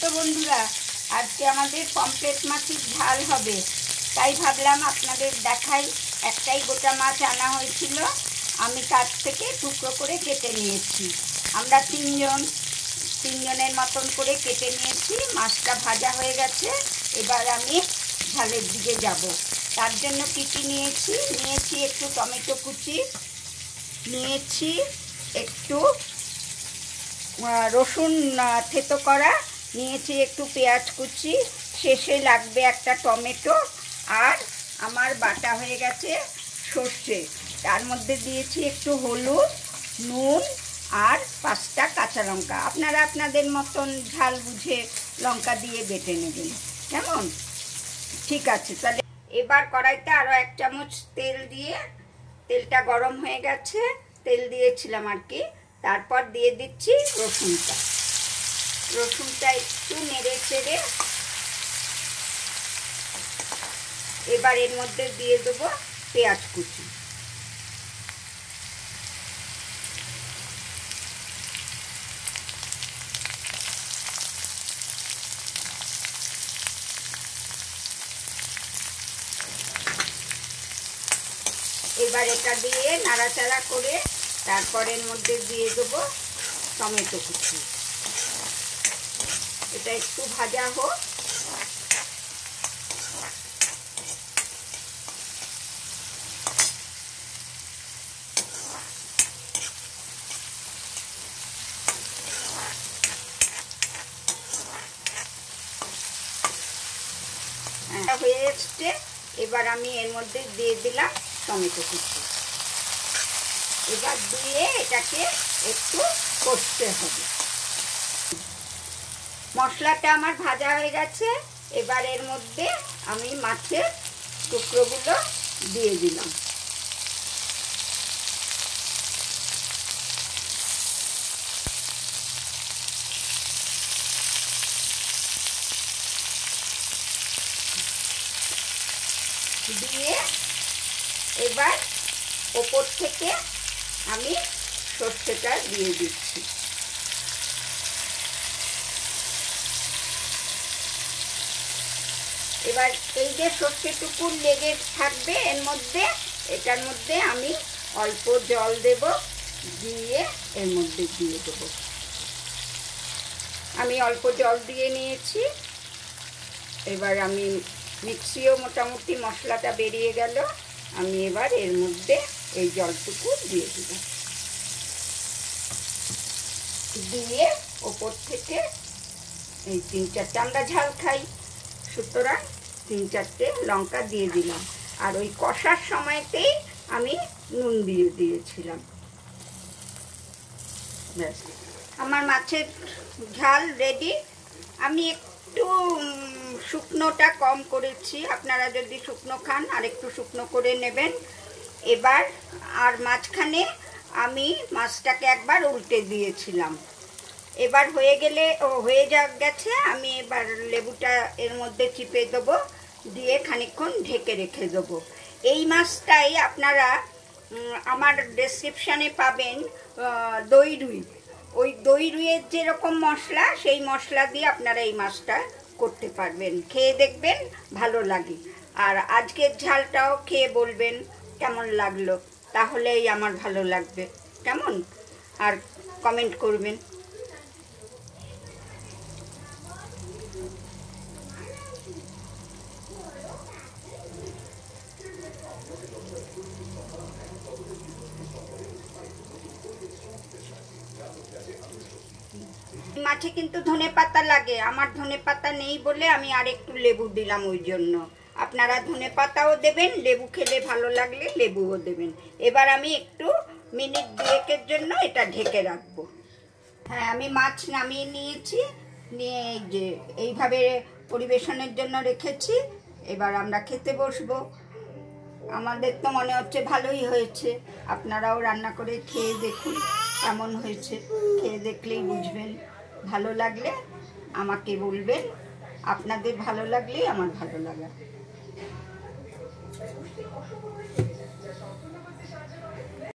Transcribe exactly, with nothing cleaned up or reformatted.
তো বন্ধুরা, আজকে আমাদের পমফ্রেট মাছের ঝাল হবে, তাই ভাবলাম আপনাদের দেখাই। একটাই গোটা মাছ আনা হয়েছিল, আমি কাছ থেকে টুকরো করে কেটে নিয়েছি। আমরা তিনজন তিনজনের মতন করে কেটে নিয়েছি। মাছটা ভাজা হয়ে গেছে, এবার আমি ঝালের দিকে যাব। তার জন্য কী কী নিয়েছি নিয়েছি একটু টমেটো কুচি, নিয়েছি একটু রসুন থেতো করা, নিয়েছি একটু পেঁয়াজ কুচি, শেষে লাগবে একটা টমেটো, আর আমার বাটা হয়ে গেছে সর্ষে। তার মধ্যে দিয়েছি একটু হলুদ, নুন আর পাঁচটা কাঁচা লঙ্কা। আপনারা আপনাদের মতন ঝাল বুঝে লঙ্কা দিয়ে বেটে নেবেন, কেমন? ঠিক আছে, তাহলে এবার কড়াইতে আরও এক চামচ তেল দিয়ে, তেলটা গরম হয়ে গেছে, তেল দিয়েছিলাম আর কি। তারপর দিয়ে দিচ্ছি রসুনটা। রসুনটা একটু নেড়ে চেড়ে এবার এর মধ্যে দিয়ে দেবো পেঁয়াজ কুচি। এবার এটা দিয়ে নাড়াচাড়া করে তারপর এর মধ্যে দিয়ে দেবো টমেটো কুচি। এটা একটু ভাজা হোক। হয়ে এসছে, এবার আমি এর মধ্যে দিয়ে দিলাম টমেটো কুচি। এবার দিয়ে এটাকে একটু কষতে হবে। মশলাটা আমার ভাজা হয়ে গেছে, এবার এর মধ্যে আমি মাছের টুকরোগুলো দিয়ে দিলাম। দিয়ে এবার ওপর থেকে আমি সর্ষেটা দিয়ে দিচ্ছি। এবার এই যে সর্ষেটুকু লেগে থাকবে এর মধ্যে, এটার মধ্যে আমি অল্প জল দেব, দিয়ে এর মধ্যে দিয়ে দেব। আমি অল্প জল দিয়ে নিয়েছি। এবার আমি মিক্সিও মোটামুটি মশলাটা বেরিয়ে গেল, আমি এবার এর মধ্যে এই জলটুকু দিয়ে দিব। দিয়ে ওপর থেকে এই তিন চারটে, আমরা ঝাল খাই সুতরাং তিন চারটে লঙ্কা দিয়ে দিলাম। আর ওই কষার সময়তেই আমি নুন দিয়ে দিয়েছিলাম। ব্যাস, আমার মাছের ঝাল রেডি। আমি একটু শুকনোটা কম করেছি, আপনারা যদি শুকনো খান আর একটু শুকনো করে নেবেন। এবার আর মাঝখানে আমি মাছটাকে একবার উল্টে দিয়েছিলাম। এবার হয়ে গেলে ও হয়ে যা গেছে, আমি এবার লেবুটা এর মধ্যে চিপে দেবো, দিয়ে খানিকক্ষণ ঢেকে রেখে দেবো। এই মাছটাই আপনারা আমার ডেসক্রিপশানে পাবেন দই রুই। ওই দই রুইয়ের যেরকম মশলা, সেই মশলা দিয়ে আপনারা এই মাছটা করতে পারবেন। খেয়ে দেখবেন, ভালো লাগে। আর আজকের ঝালটাও খেয়ে বলবেন কেমন লাগলো, তাহলেই আমার ভালো লাগবে, কেমন? আর কমেন্ট করবেন। মাছে কিন্তু ধনে পাতা লাগে, আমার ধনে পাতা নেই বলে আমি আর একটু লেবু দিলাম, ওই জন্য। আপনারা ধনে পাতাও দেবেন, লেবু খেলে ভালো লাগলে লেবুও দেবেন। এবার আমি একটু মিনিট দুয়েকের জন্য এটা ঢেকে রাখবো। হ্যাঁ, আমি মাছ নামিয়ে নিয়েছি, নিয়ে এই যে এইভাবে পরিবেশনের জন্য রেখেছি। এবার আমরা খেতে বসবো। আমাদের তো মনে হচ্ছে ভালোই হয়েছে, আপনারাও রান্না করে খেয়ে দেখুন কেমন হয়েছে। খেয়ে দেখলেই বুঝবেন। ভালো লাগলে আমাকে বলবেন, আপনাদের ভালো লাগলেই আমার ভালো লাগা।